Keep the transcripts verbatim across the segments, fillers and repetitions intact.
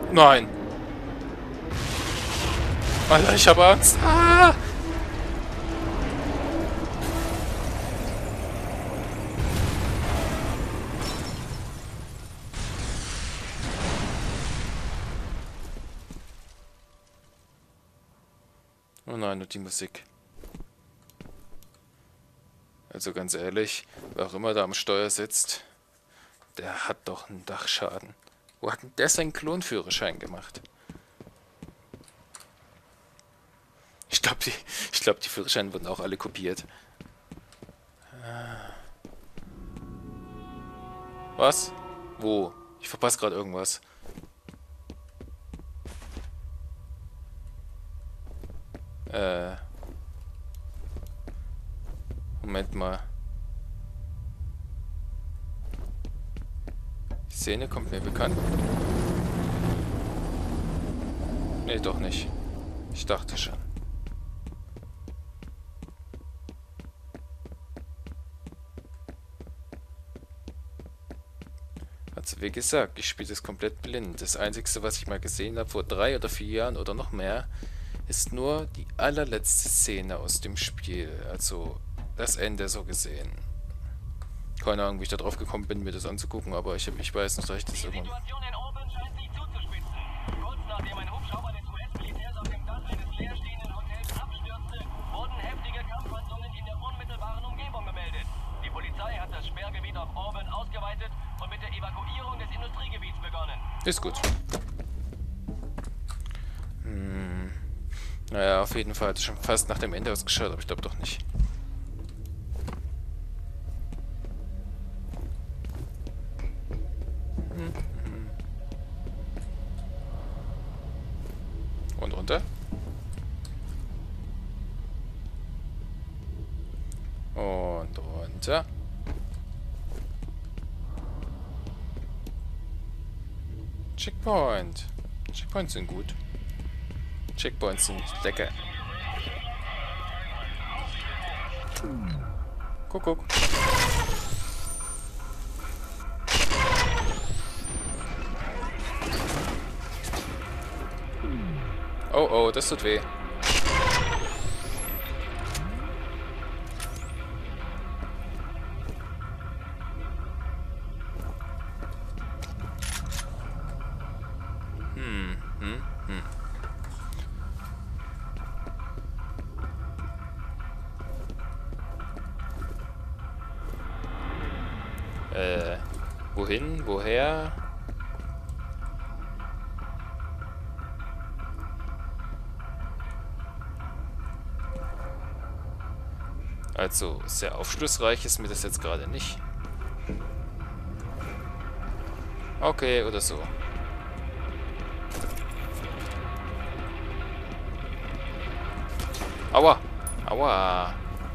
Nein. Alter, ich habe Angst. Ah! Oh nein, nur die Musik. Also ganz ehrlich, wer auch immer da am Steuer sitzt, der hat doch einen Dachschaden. Wo hat denn der seinen Klonführerschein gemacht? Ich glaube, die, ich glaub, die Führerscheine wurden auch alle kopiert. Was? Wo? Ich verpasse gerade irgendwas. Äh. Moment mal. Die Szene kommt mir bekannt. Nee, doch nicht. Ich dachte schon. Also wie gesagt, ich spiele das komplett blind. Das Einzige, was ich mal gesehen habe vor drei oder vier Jahren oder noch mehr, ist nur die allerletzte Szene aus dem Spiel. Also das Ende so gesehen. Keine Ahnung, wie ich da drauf gekommen bin, mir das anzugucken, aber ich, hab, ich weiß nicht, dass ich das irgendwann... Die Situation in Auburn scheint sich zuzuspitzen. Kurz nachdem ein Hubschrauber des U S-Militärs auf dem Dach eines leerstehenden Hotels abstürzte, wurden heftige Kampfhandlungen in der unmittelbaren Umgebung gemeldet. Die Polizei hat das Sperrgebiet auf Auburn ausgeweitet und mit der Evakuierung des Industriegebiets begonnen. Ist gut. Hm. Naja, auf jeden Fall hat es schon fast nach dem Ende ausgeschaut, aber ich glaube doch nicht. Und runter. Und runter. Checkpoint. Checkpoints sind gut. Checkpoints sind lecker. Guck, guck. Oh, oh, das tut weh. Hm, hm, hm. Äh, wohin? Woher? Also, sehr aufschlussreich ist mir das jetzt gerade nicht. Okay, oder so. Aua! Aua!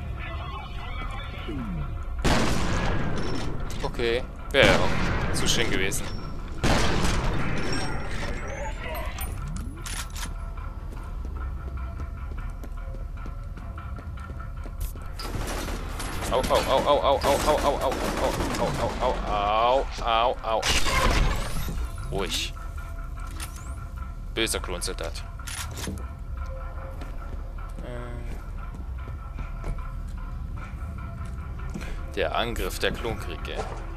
Okay, wäre ja auch zu schön gewesen. Au, au, au, au, au, au, au, au, au, au, au, au, au, au, au. Ruhig. Böser Klonsoldat. Der Angriff der Klonkriege.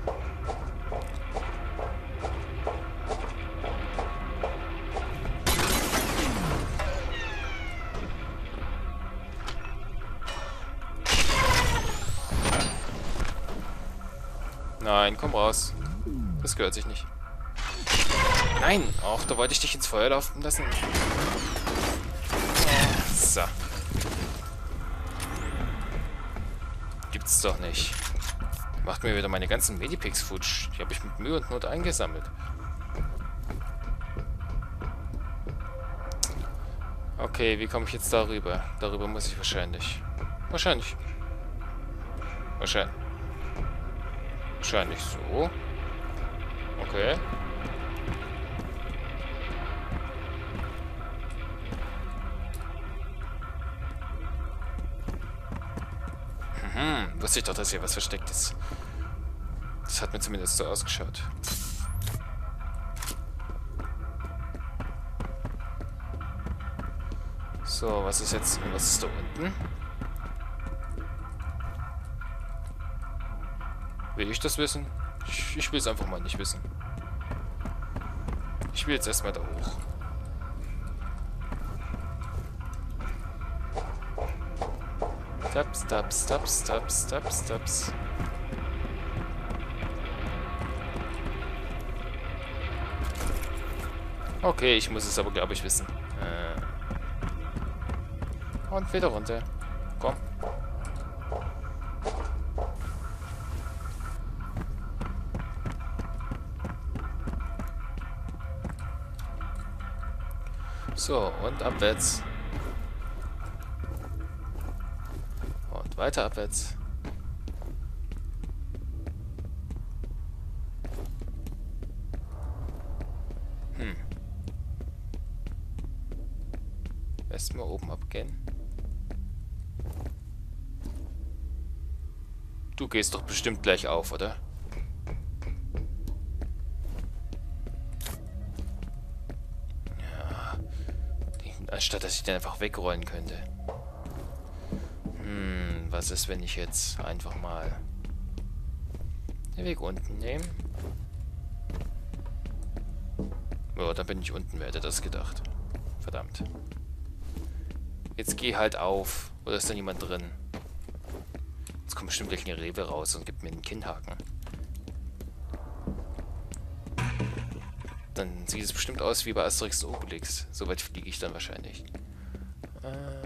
Nein, komm raus. Das gehört sich nicht. Nein! Ach, da wollte ich dich ins Feuer laufen lassen. So. Gibt's doch nicht. Macht mir wieder meine ganzen Medipix futsch. Die habe ich mit Mühe und Not eingesammelt. Okay, wie komme ich jetzt darüber? Darüber muss ich wahrscheinlich. Wahrscheinlich. Wahrscheinlich. Wahrscheinlich so. Okay. Hm, wusste ich doch, dass hier was versteckt ist. Das hat mir zumindest so ausgeschaut. So, was ist jetzt... Was ist da unten? Will ich das wissen? Ich, ich will es einfach mal nicht wissen. Ich will jetzt erstmal da hoch. Steps, steps, steps, steps, steps, steps. Okay, ich muss es aber, glaube ich, wissen. Äh. Und wieder runter. Komm. So, und abwärts. Und weiter abwärts. Hm. Erstmal oben abgehen. Du gehst doch bestimmt gleich auf, oder? Ja. Anstatt dass ich den einfach wegrollen könnte. Hm, was ist, wenn ich jetzt einfach mal den Weg unten nehme? Ja, dann bin ich unten, wer hätte das gedacht? Verdammt. Jetzt geh halt auf. Oder ist da niemand drin? Jetzt kommt bestimmt gleich eine Rewe raus und gibt mir einen Kinnhaken. Dann sieht es bestimmt aus wie bei Asterix und Obelix. So weit fliege ich dann wahrscheinlich. Äh,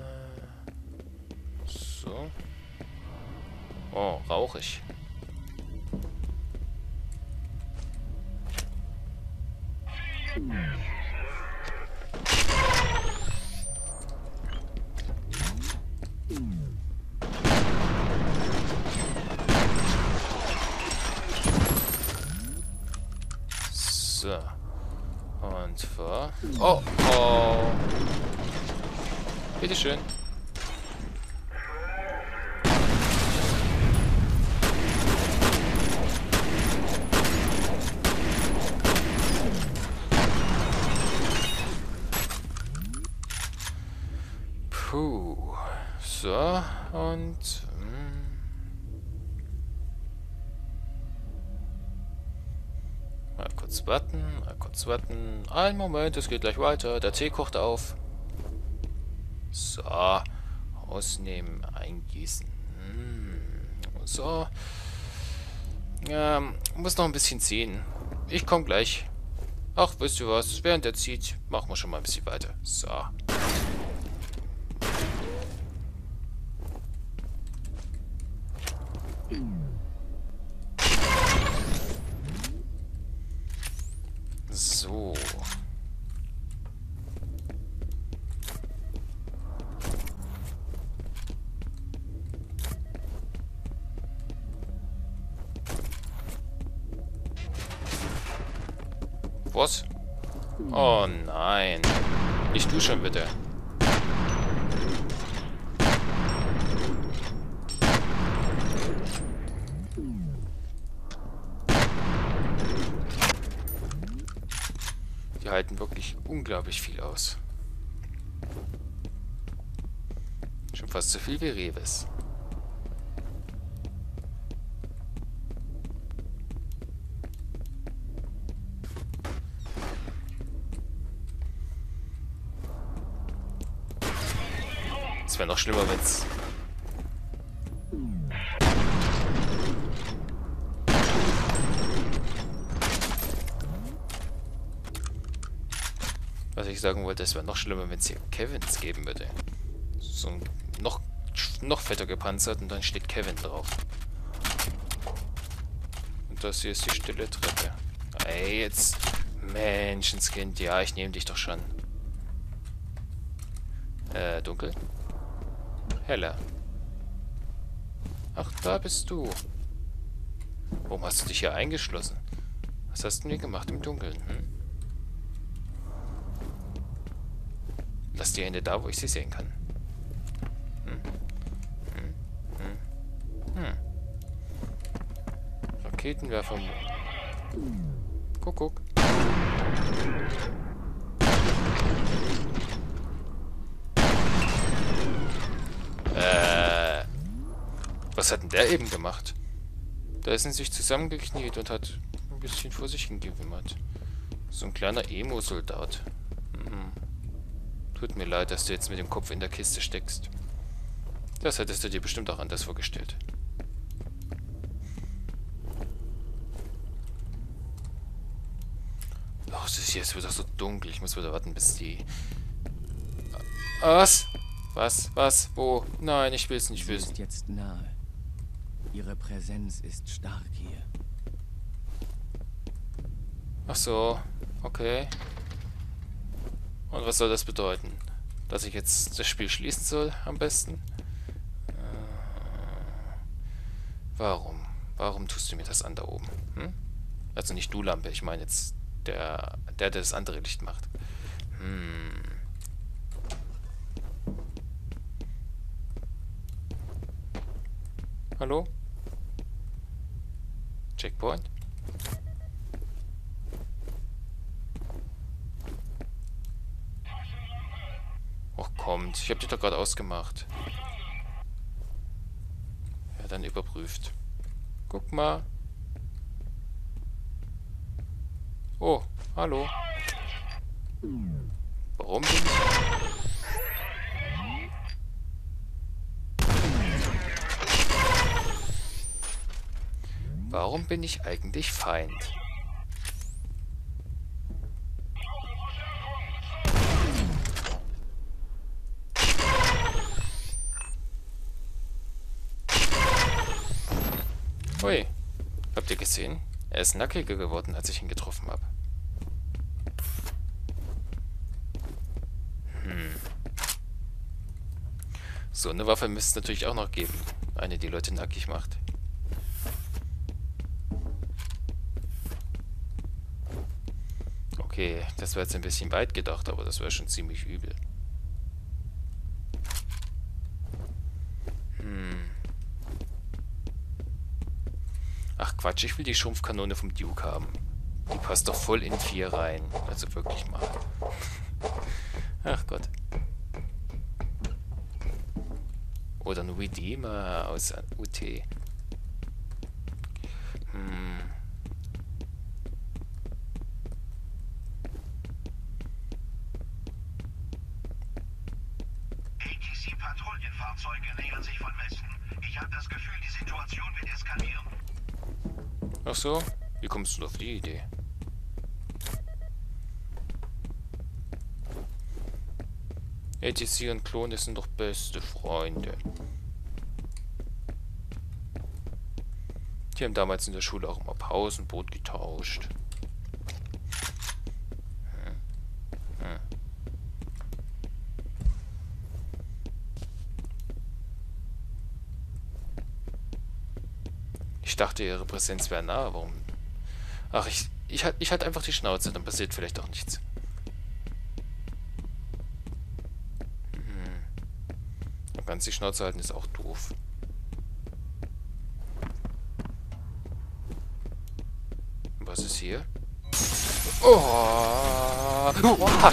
so. Oh, rauchig. So. Und vor. Oh, oh. Bitteschön. Puh. So. Und... Mh. Mal kurz warten, mal kurz warten. Einen Moment, es geht gleich weiter. Der Tee kocht auf. So. Ausnehmen, eingießen. Hm. So. Ja, muss noch ein bisschen ziehen. Ich komme gleich. Ach, wisst ihr was? Während er zieht, machen wir schon mal ein bisschen weiter. So. So. Was? Oh nein. Nicht du schon bitte. Die halten wirklich unglaublich viel aus. Schon fast so viel wie Reves. Es wäre noch schlimmer, wenn's... Was ich sagen wollte, es wäre noch schlimmer, wenn es hier Kevins geben würde. So ein noch, noch fetter gepanzert und dann steht Kevin drauf. Und das hier ist die stille Treppe. Ey, jetzt... Menschenskind, ja, ich nehme dich doch schon. Äh, dunkel? Heller. Ach, da bist du. Warum hast du dich hier eingeschlossen? Was hast du denn gemacht im Dunkeln, hm? Lass die Hände da, wo ich sie sehen kann. Hm. Hm. Hm. Hm. Raketenwerfer. Guck, guck. Was hat denn der eben gemacht? Da ist er sich zusammengekniet und hat ein bisschen vor sich hingewimmert. So ein kleiner Emo-Soldat. Mhm. Tut mir leid, dass du jetzt mit dem Kopf in der Kiste steckst. Das hättest du dir bestimmt auch anders vorgestellt. Oh, es ist jetzt wieder so dunkel. Ich muss wieder warten, bis die... Was? Was? Was? Wo? Nein, ich will es nicht Sie wissen. ist jetzt nahe. Ihre Präsenz ist stark hier. Ach so. Okay. Und was soll das bedeuten? Dass ich jetzt das Spiel schließen soll, am besten? Äh, warum? Warum tust du mir das an da oben? Hm? Also nicht du, Lampe, ich meine jetzt der, der, der das andere Licht macht. Hm. Hallo? Checkpoint? Och, kommt. Ich hab die doch gerade ausgemacht. Ja, dann überprüft. Guck mal. Oh, hallo. Warum bin ich... Warum bin ich eigentlich Feind? Ui, habt ihr gesehen? Er ist nackiger geworden, als ich ihn getroffen habe. Hm. So eine Waffe müsste es natürlich auch noch geben. Eine, die Leute nackig macht. Okay, das war jetzt ein bisschen weit gedacht, aber das wäre schon ziemlich übel. Hm. Ach Quatsch, ich will die Schrumpfkanone vom Duke haben. Die passt doch voll in vier rein. Also wirklich mal. Ach Gott. Oder ein Redeemer aus U T. Hm. A T C-Patrouillenfahrzeuge nähern sich von Westen. Ich habe das Gefühl, die Situation wird eskalieren. Ach so? Wie kommst du auf die Idee? A T C und Klone sind doch beste Freunde. Die haben damals in der Schule auch immer Pausenbrot getauscht. Hm. Hm. Ich dachte, ihre Präsenz wäre nah. Warum? Ach, ich, ich, ich hatte einfach die Schnauze, dann passiert vielleicht auch nichts. Hm. Ganz die Schnauze halten ist auch doof. Was ist hier? Oh! Oh!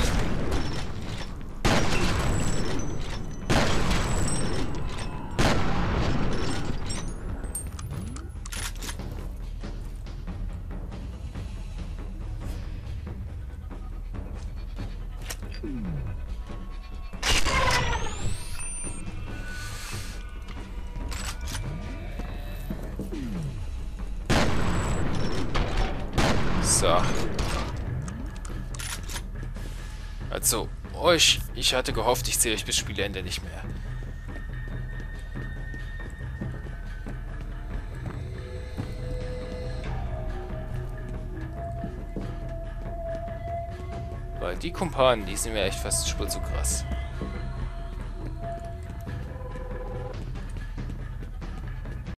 So. Also, euch, ich hatte gehofft, ich sehe euch bis Spielende nicht mehr. Weil die Kumpanen, die sind mir echt fast spur zu krass.